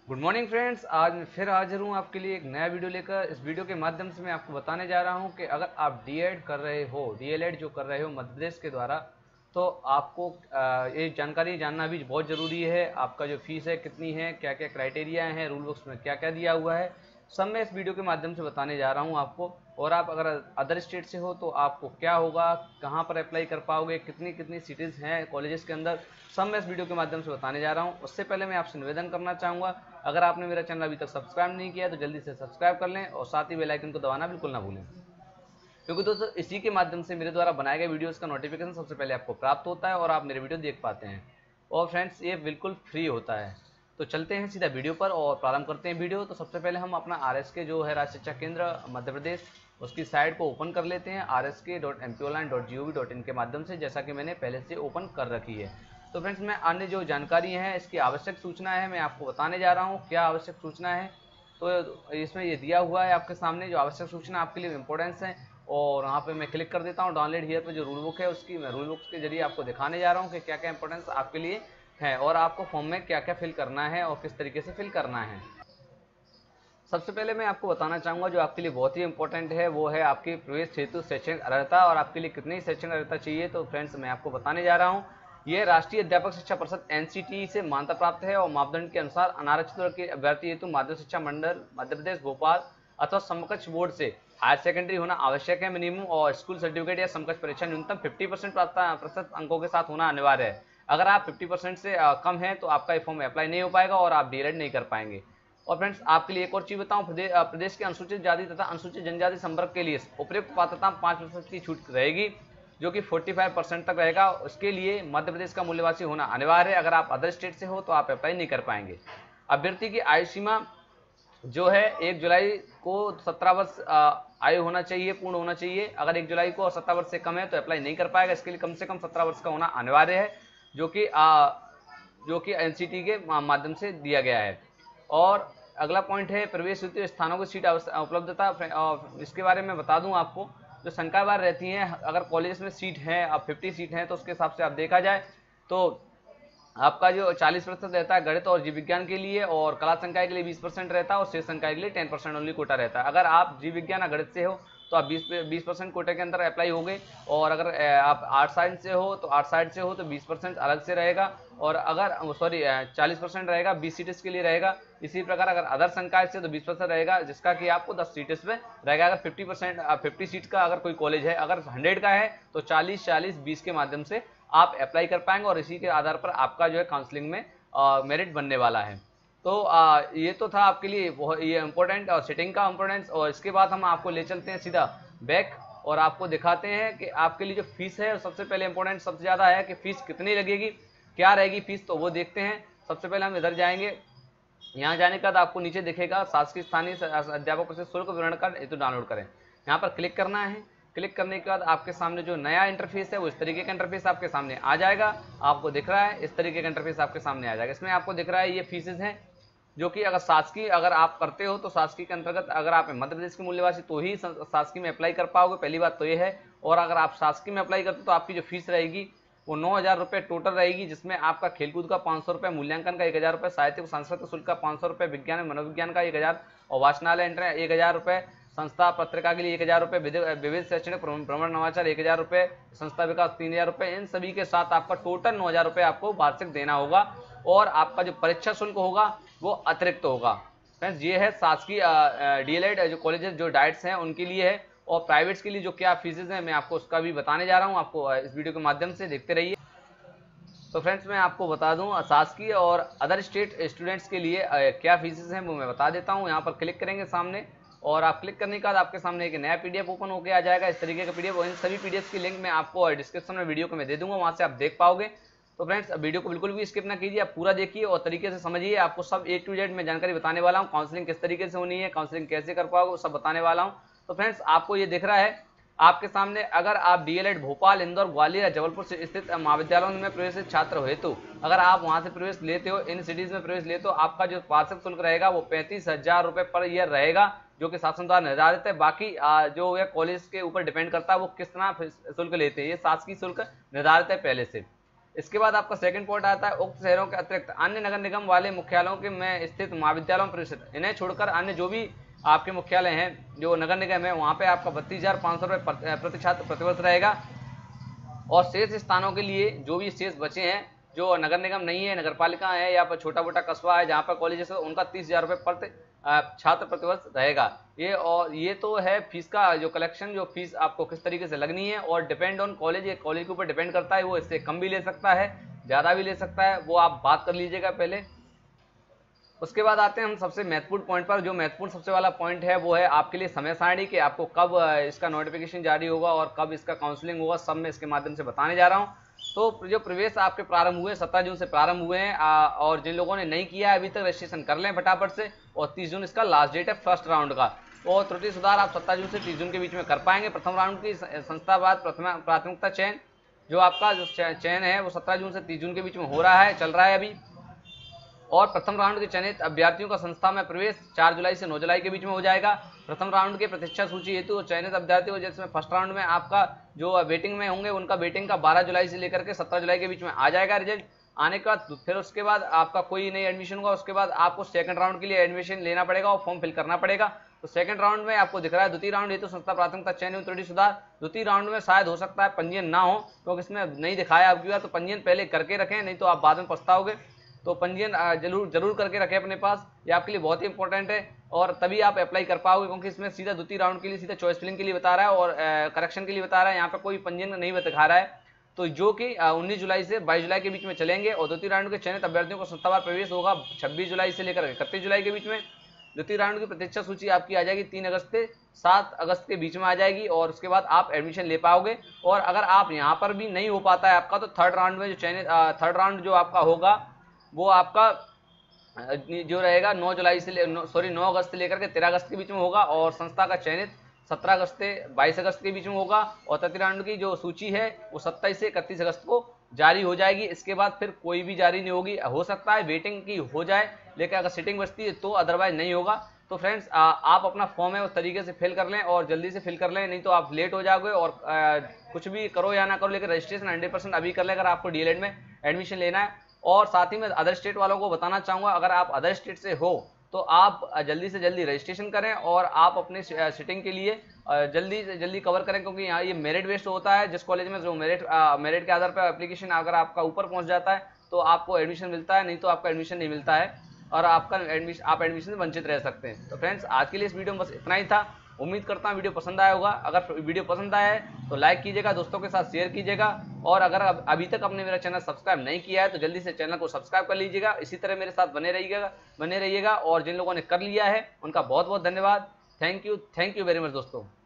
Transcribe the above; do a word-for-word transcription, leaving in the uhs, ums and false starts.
Good morning friends, आज मैं फिर हाजिर हूँ आपके लिए एक नया वीडियो लेकर। इस वीडियो के माध्यम से मैं आपको बताने जा रहा हूँ कि अगर आप डीएड कर रहे हो, डीएलएड जो कर रहे हो मध्य प्रदेश के द्वारा, तो आपको आ, ये जानकारी जानना भी बहुत ज़रूरी है। आपका जो फीस है कितनी है, क्या क्या क्राइटेरिया हैं, रूल बुक्स में क्या क्या दिया हुआ है, सब मैं इस वीडियो के माध्यम से बताने जा रहा हूँ आपको। और आप अगर अदर स्टेट से हो तो आपको क्या होगा, कहाँ पर अप्लाई कर पाओगे, कितनी कितनी सिटीज़ हैं कॉलेजेस के अंदर, सब मैं इस वीडियो के माध्यम से बताने जा रहा हूँ। उससे पहले मैं आपसे निवेदन करना चाहूँगा, अगर आपने मेरा चैनल अभी तक सब्सक्राइब नहीं किया तो जल्दी से सब्सक्राइब कर लें और साथ ही बेल आइकन को दबाना बिल्कुल ना भूलें, क्योंकि दोस्तों इसी के माध्यम से मेरे द्वारा बनाए गए वीडियोस का नोटिफिकेशन सबसे पहले आपको प्राप्त होता है और आप मेरे वीडियो देख पाते हैं। और फ्रेंड्स, ये बिल्कुल फ्री होता है। तो चलते हैं सीधा वीडियो पर और प्रारंभ करते हैं वीडियो। तो सबसे पहले हम अपना आर एस के जो है राष्ट्रीय शिक्षा केंद्र मध्य प्रदेश, उसकी साइट को ओपन कर लेते हैं R S K dot M P online dot G O V dot in के माध्यम से, जैसा कि मैंने पहले से ओपन कर रखी है। तो फ्रेंड्स, मैं अन्य जो जानकारी है, इसकी आवश्यक सूचना है, मैं आपको बताने जा रहा हूँ क्या आवश्यक सूचना है। तो इसमें ये दिया हुआ है आपके सामने, जो आवश्यक सूचना आपके लिए इंपॉर्टेंस है। और वहाँ पे मैं क्लिक कर देता हूँ डाउनलोड हियर पे, जो रूल बुक है उसकी मैं रूल बुक के जरिए आपको दिखाने जा रहा हूँ कि क्या क्या इंपॉर्टेंस आपके लिए है और आपको फॉर्म में क्या क्या फिल करना है और किस तरीके से फिल करना है। सबसे पहले मैं आपको बताना चाहूँगा जो आपके लिए बहुत ही इंपॉर्टेंट है, वो है आपकी प्रवेश हेतु शैक्षणिक अर्हता और आपके लिए कितनी शैक्षणिक अर्हता चाहिए। तो फ्रेंड्स, मैं आपको बताने जा रहा हूँ, ये राष्ट्रीय अध्यापक शिक्षा परिषद एन सी टी ई से मान्यता प्राप्त है और मापदंड के अनुसार अनारक्षित वर्ग के अभ्यर्थी हेतु माध्यमिक शिक्षा मंडल मध्य प्रदेश भोपाल अथवा समकक्ष बोर्ड से हायर सेकेंडरी होना आवश्यक है मिनिमम, और स्कूल सर्टिफिकेट या समकक्ष परीक्षा न्यूनतम पचास परसेंट प्रतिशत अंकों के साथ होना अनिवार्य है। अगर आप पचास परसेंट से कम है तो आपका ये फॉर्म अप्लाई नहीं हो पाएगा और आप डीएलएड नहीं कर पाएंगे। और फ्रेंड्स, आपके लिए एक और चीज बताऊं, प्रदेश, प्रदेश के अनुसूचित जाति तथा अनुसूचित जनजाति संवर्ग के लिए उपयुक्त पात्रता पाँच प्रतिशत की छूट रहेगी, जो कि पैंतालीस परसेंट तक रहेगा। उसके लिए मध्य प्रदेश का मूल्यवासी होना अनिवार्य है। अगर आप अदर स्टेट से हो तो आप अप्लाई नहीं कर पाएंगे। अभ्यर्थी की आयु सीमा जो है एक जुलाई को सत्रह वर्ष आयु होना चाहिए, पूर्ण होना चाहिए। अगर एक जुलाई को सत्रह वर्ष से कम है तो अप्लाई नहीं कर पाएगा। इसके लिए कम से कम सत्रह वर्ष का होना अनिवार्य है, जो कि जो कि एनसीटी के माध्यम से दिया गया है। और अगला पॉइंट है प्रवेश हेतु स्थानों की सीट उपलब्धता। इसके बारे में बता दूं आपको, जो संख्यावार रहती हैं, अगर कॉलेज में सीट है अब पचास सीट हैं तो उसके हिसाब से आप देखा जाए तो आपका जो चालीस प्रतिशत रहता है गणित और जीव विज्ञान के लिए, और कला संकाय के लिए बीस परसेंट रहता है और शेष संकाय के लिए दस परसेंट ओनली कोटा रहता है। अगर आप जीव विज्ञान या गणित से हो तो आप बीस परसेंट कोटे के अंदर अप्लाई होंगे, और अगर आप आर्ट साइंस से हो तो आर्ट साइड से हो तो बीस परसेंट अलग से रहेगा, और अगर सॉरी चालीस परसेंट रहेगा बीस सीट्स के लिए रहेगा। इसी प्रकार अगर अदर संकाय से तो बीस परसेंट रहेगा, जिसका कि आपको दस सीट्स में रहेगा। अगर फिफ्टी परसेंट फिफ्टी सीट का अगर कोई कॉलेज है, अगर हंड्रेड का है तो चालीस चालीस बीस के माध्यम से आप अप्लाई कर पाएंगे, और इसी के आधार पर आपका जो है काउंसलिंग में मेरिट बनने वाला है। तो आ, ये तो था आपके लिए बहुत ये इंपॉर्टेंट और सिटिंग का इंपॉर्टेंस। और इसके बाद हम आपको ले चलते हैं सीधा बैक और आपको दिखाते हैं कि आपके लिए जो फीस है, सबसे पहले इंपॉर्टेंट सबसे ज़्यादा है कि फीस कितनी लगेगी, क्या रहेगी फीस, तो वो देखते हैं। सबसे पहले हम इधर जाएंगे, यहाँ जाने के बाद आपको नीचे दिखेगा शासकीय स्थानीय अध्यापक से शुल्क विवरण का हेतु डाउनलोड करें, यहाँ पर क्लिक करना है। क्लिक करने के बाद आपके सामने जो नया इंटरफेस है वो इस तरीके का इंटरफेस आपके सामने आ जाएगा। आपको दिख रहा है इस तरीके का इंटरफेस आपके सामने आ जाएगा। इसमें आपको दिख रहा है ये फीसेज हैं, जो कि अगर शासकीय अगर आप करते हो तो शासकीय के अंतर्गत अगर आप मध्य प्रदेश के मूल्यवासी तो ही शासकीय में अप्लाई कर पाओगे, पहली बात तो ये है। और अगर आप शासकीय में अप्लाई करते हो तो आपकी जो फीस रहेगी वो नौ हज़ार रुपये टोटल रहेगी, जिसमें आपका खेलकूद का पाँच सौ रुपये, मूल्यांकन का एक हज़ार रुपये, साहित्य सांस्कृतिक शुल्क का पाँच सौ रुपये, विज्ञान मनोविज्ञान का एक हज़ार और वाचनालय एंट्री एक हज़ार रुपये, संस्था पत्रिका के लिए एक हज़ार रुपये, विविध शैक्षणिक भ्रमण नवाचार एक हज़ार रुपये, संस्था विकास तीन हज़ार रुपये, इन सभी के साथ आपका टोटल नौ हज़ार रुपये आपको वार्षिक देना होगा। और आपका जो परीक्षा शुल्क होगा वो अतिरिक्त होगा। फ्रेंड्स, ये है शासकीय डीएलएड जो कॉलेजेस जो डाइट्स हैं उनके लिए है, और प्राइवेट्स के लिए जो क्या फीसेज हैं मैं आपको उसका भी बताने जा रहा हूँ। आपको इस वीडियो के माध्यम से देखते रहिए। तो फ्रेंड्स, मैं आपको बता दूं शासकीय और अदर स्टेट स्टूडेंट्स के लिए क्या फीसेज हैं वो मैं बता देता हूं। यहाँ पर क्लिक करेंगे सामने, और आप क्लिक करने के बाद आपके सामने एक नया पीडीएफ ओपन होकर आ जाएगा, इस तरीके का पीडीएफ। और इन सभी पीडीएफ की लिंक मैं आपको डिस्क्रिप्शन में वीडियो को मैं दे दूंगा, वहाँ से आप देख पाओगे। तो फ्रेंड्स, वीडियो को बिल्कुल भी स्किप ना कीजिए, आप पूरा देखिए और तरीके से समझिए। आपको सब ए टू जेड में जानकारी बताने वाला हूँ, काउंसलिंग किस तरीके से होनी है, काउंसलिंग कैसे कर पाओगे, वो सब बताने वाला हूँ। तो फ्रेंड्स, आपको ये दिख रहा है आपके सामने, अगर आप डीएलएड भोपाल, इंदौर, ग्वालियर या जबलपुर से स्थित महाविद्यालयों में प्रवेश छात्र हेतु अगर आप वहां से प्रवेश लेते हो, इन सिटीज में प्रवेश लेते हो, आपका जो वार्षिक शुल्क रहेगा वो पैंतीस हजार रुपये पर ईयर रहेगा, जो कि शासन द्वारा निर्धारित है। बाकी जो है कॉलेज के ऊपर डिपेंड करता है वो कितना शुल्क लेते हैं, ये शासकीय शुल्क निर्धारित है पहले से। इसके बाद आपका सेकंड पॉइंट आता है उक्त शहरों के अतिरिक्त अन्य नगर निगम वाले मुख्यालयों के में स्थित महाविद्यालयों परिषद, इन्हें छोड़कर अन्य जो भी आपके मुख्यालय हैं जो नगर निगम है वहाँ पे आपका बत्तीस हजार पाँच सौ रुपये प्रति छात्र प्रतिवर्ष रहेगा। और शेष स्थानों के लिए जो भी शेष बचे हैं जो नगर निगम नहीं है, नगर पालिका है या फिर छोटा मोटा कस्बा है जहाँ पर कॉलेजेस है, उनका तीस हजार रुपये प्रति छात्र प्रतिवर्ष रहेगा। ये और ये तो है फीस का जो कलेक्शन, जो फीस आपको किस तरीके से लगनी है और डिपेंड ऑन कॉलेज, ये कॉलेज के ऊपर डिपेंड करता है, वो इससे कम भी ले सकता है, ज़्यादा भी ले सकता है, वो आप बात कर लीजिएगा पहले। उसके बाद आते हैं हम सबसे महत्वपूर्ण पॉइंट पर। जो महत्वपूर्ण सबसे वाला पॉइंट है वो है आपके लिए समय सारणी, कि आपको कब इसका नोटिफिकेशन जारी होगा और कब इसका काउंसलिंग होगा, सब मैं इसके माध्यम से बताने जा रहा हूँ। तो जो प्रवेश आपके प्रारंभ हुए सत्रह जून से प्रारंभ हुए हैं आ, और जिन लोगों ने नहीं किया है अभी तक रजिस्ट्रेशन कर लें फटाफट से, और तीस जून इसका लास्ट डेट है फर्स्ट राउंड का। और त्रुटि सुधार आप सत्रह जून से तीस जून के बीच में कर पाएंगे। प्रथम राउंड की संस्थावाद प्राथमिकता चयन जो आपका जो चयन है वो सत्रह जून से तीस जून के बीच में हो रहा है, चल रहा है अभी। और प्रथम राउंड के चयनित अभ्यर्थियों का संस्था में प्रवेश चार जुलाई से नौ जुलाई के बीच में हो जाएगा। प्रथम राउंड के प्रतीक्षा सूची हेतु चयनित अभ्यर्थियों जिसमें फर्स्ट राउंड में आपका जो वेटिंग में होंगे उनका वेटिंग का बारह जुलाई से लेकर के सत्रह जुलाई के बीच में आ जाएगा रिजल्ट। आने के बाद फिर उसके बाद आपका कोई नई एडमिशन होगा, उसके बाद आपको सेकंड राउंड के लिए एडमिशन लेना पड़ेगा और फॉर्म फिल करना पड़ेगा। तो सेकंड राउंड में आपको दिख रहा है द्वितीय राउंड हेतु संस्था प्राथमिकता चयन एवं त्रुटि सुधार। द्वितीय राउंड में शायद हो सकता है पंजीयन ना हो, क्योंकि इसमें नहीं दिखाया आपकी बार, तो पंजीयन पहले करके रखें, नहीं तो आप बाद में पछताओगे। तो पंजीयन जरूर जरूर करके रखें अपने पास, ये आपके लिए बहुत ही इंपॉर्टेंट है और तभी आप अप्लाई कर पाओगे, क्योंकि इसमें सीधा द्वितीय राउंड के लिए सीधा चॉइस फिलिंग के लिए बता रहा है और करेक्शन के लिए बता रहा है, यहाँ पे कोई पंजीयन नहीं दिखा रहा है। तो जो कि उन्नीस जुलाई से बाईस जुलाई के बीच में चलेंगे। और द्वितीय राउंड के चयनित अभ्यर्थियों को संस्थावार प्रवेश होगा छब्बीस जुलाई से लेकर इकतीस जुलाई के बीच में। द्वितीय राउंड की प्रतीक्षा सूची आपकी आ जाएगी तीन अगस्त से सात अगस्त के बीच में आ जाएगी और उसके बाद आप एडमिशन ले पाओगे। और अगर आप यहाँ पर भी नहीं हो पाता है आपका, तो थर्ड राउंड में जो चयनित थर्ड राउंड जो आपका होगा वो आपका जो रहेगा नौ जुलाई से सॉरी नौ अगस्त से लेकर के तेरह अगस्त के बीच में होगा और संस्था का चयनित सत्रह अगस्त से बाईस अगस्त के बीच में होगा। और तृतीय राउंड की जो सूची है वो सत्ताईस से इकतीस अगस्त को जारी हो जाएगी। इसके बाद फिर कोई भी जारी नहीं होगी, हो सकता है वेटिंग की हो जाए, लेकिन अगर सीटिंग बचती है तो अदरवाइज नहीं होगा। तो फ्रेंड्स आप अपना फॉर्म है उस तरीके से फिल कर लें और जल्दी से फिल कर लें, नहीं तो आप लेट हो जाओगे। और आ, कुछ भी करो या ना करो, लेकिन रजिस्ट्रेशन हंड्रेड परसेंट अभी कर लें अगर आपको डी एल एड में एडमिशन लेना है। और साथ ही में अदर स्टेट वालों को बताना चाहूँगा, अगर आप अदर स्टेट से हो तो आप जल्दी से जल्दी रजिस्ट्रेशन करें और आप अपने सिटिंग के लिए जल्दी से जल्दी कवर करें, क्योंकि यहाँ ये मेरिट बेस्ड होता है। जिस कॉलेज में जो मेरिट मेरिट के आधार पर एप्लीकेशन अगर आपका ऊपर पहुँच जाता है तो आपको एडमिशन मिलता है, नहीं तो आपका एडमिशन नहीं मिलता है और आपका एडमिशन आप एडमिशन से वंचित रह सकते हैं। तो फ्रेंड्स आज के लिए इस वीडियो में बस इतना ही था। उम्मीद करता हूँ वीडियो पसंद आया होगा। अगर वीडियो पसंद आया है तो लाइक कीजिएगा, दोस्तों के साथ शेयर कीजिएगा और अगर अभी तक आपने मेरा चैनल सब्सक्राइब नहीं किया है तो जल्दी से चैनल को सब्सक्राइब कर लीजिएगा। इसी तरह मेरे साथ बने रहिएगा बने रहिएगा और जिन लोगों ने कर लिया है उनका बहुत बहुत धन्यवाद। Thank you thank you very much दोस्तों।